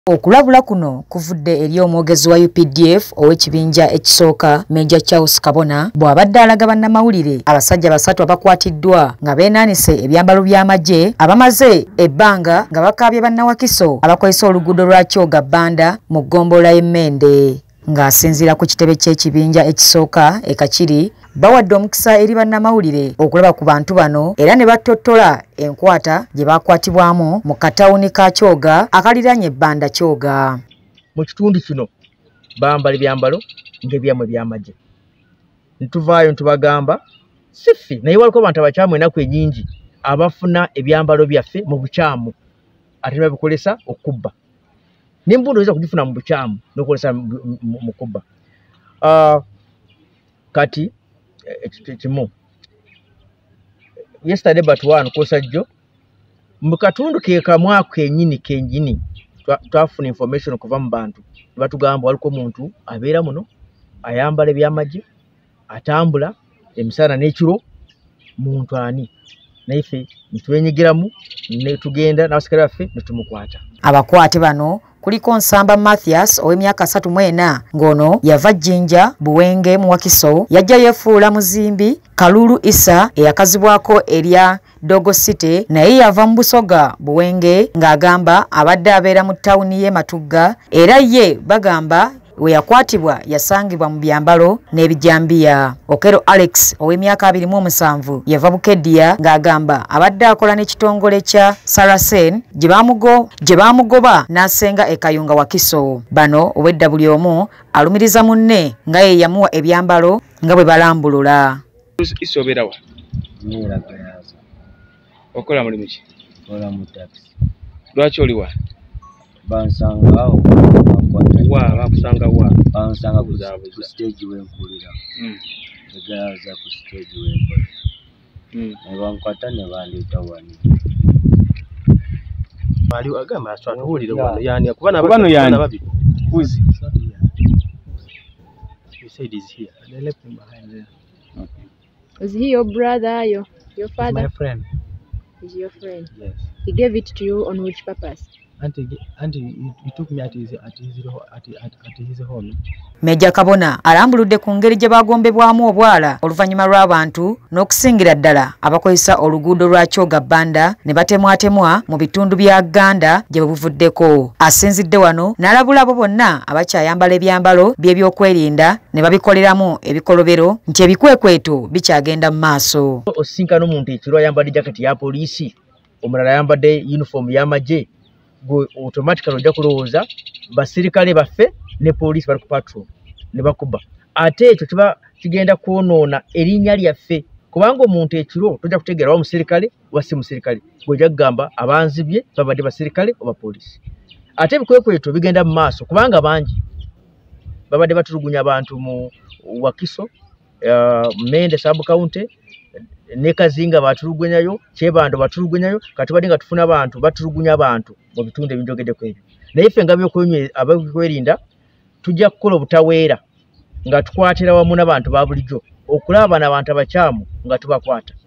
Okulabula kuno kuvudde eri omwogezi wa UPDF ow'ekibinja ekisooka Major Charles Kabona bw'abadde alaga bannamawulire abasajja basatu abakwatiddwa nga beenaanise ebyambalo by'amagye abamaze ebbanga nga bakaabye bannawakiso abakozesa oluguudo lwa Kyoga Bbanda mu ggombolola y'Emmende. Ng'asinziira ku kitebe ky'ekibinja ekisooka e Kakiri bawadde omukisa eri bannamawulire okulaba ku bantu bano era ne battottola enkwata gye baakwatibwamu mu katawuni ka Kyoga akaliranye Bbanda Kyoga. Mu kitundu kino bambala ebyambalo ng'ebyamwe by'amagye. Ntuvaayo ntubagamba sifi naye waliko abantu abakyamu ennaku ennyingi abafuna ebyambalo byaffe mu bukyamu ate ne babikolesa okubba. N'embundo oyinza kugifuna mu bukyamu n'okukolesa mu kubba. Kati kimu yesterday but one kosajjo mu katundu ke kamwa kennyini twafuna information kuva mu bantu batugamba waliko omuntu abeera muno ayambala ebyamagye atambula emisana n'ekiro muntu ani naife nitwenyigiramu ne tugenda n'abasikale baffe ne tumukwata. Abakwate bano kuliko Nsamba Mathias ow'emyaka 34 ngono yava Jinja Buwenge mu Wakiso yajja yefuula muzimbi. Kalulu Isa eyakazibwako erya Dogo City naye yava mu Busoga Buwenge ng'agamba abadde abeera mu ttawuni y'e Matugga era ye bagamba we yakwatibwa yasangibwa mu byambalo n'ebijambiya. Okero Alex ow'emyaka 27 yava Bukedya ng'agamba abadde akola n'ekitongole kya Sarasen gye baamugoba n'asenga e Kayunga Wakiso. Bano obwedda buli omu alumiriza munne nga ye yamuwa ebyambalo nga bwe balambulula. Isoberawa okola mulimu ki? Okola mu taxi. Lwaki oli wa? Bansanga awo bakusanga wa? Bansanga ku stage w'enkulira. Egalaza ku stage w'enkulira. Ne bankwata ne bandeeta wano. Bali agamba atwatuwulire wano yani kubana babi. Who is he? He said he's here. They left him behind there. Okay. Was he your brother, your father? My friend. He's your friend. Yes. He gave it to you on which purpose? He took me at his home. Major Kabona alambuludde ku ngeri gye bagombebwamu obwala oluvannyuma lw'abantu n'okusingira ddala abakozesa oluguudo lwa Kyoga Bbanda ne batemwatemwa mu bitundu bya Uganda gye buvuddeko. Asinzidde wano n'alabula abo bonna abakyayambala ebyambalo by'ebyokwerinda ne babikoleramu ebikolobero nti ebikwekweto bikyagenda mu maaso. Osinkana omuntu ekiro ayambadde jaketi ya poliisi omulala ayambadde uniform y'amagye go automatically ojja kulowooza basirikale baffe ne poliisi bali ku patrol ne bakuba. Ate ekyo kiba kigenda kwonoona erinnya lyaffe kubanga omuntu ekiro tojja kutegeera wa musirikale wa si musirikale gojja kugamba abanzibye babadde basirikale oba poliisi. Ate ebikwekweto bigenda mu maaso kubanga bangi babadde batulugunya abantu mu Wakiso Mmende sub county ne Kazinga batulugunyayo Kyebando batulugunyayo kati badde nga tufuna abantu batulugunya abantu mu bitundu ebinjogedde ku ebyo. Naye ffe nga abakwerinda tujja kukola obutaweera nga tukwatira wamu n'abantu ba bulijjo okulaba n'abantu abakyamu nga tubakwata.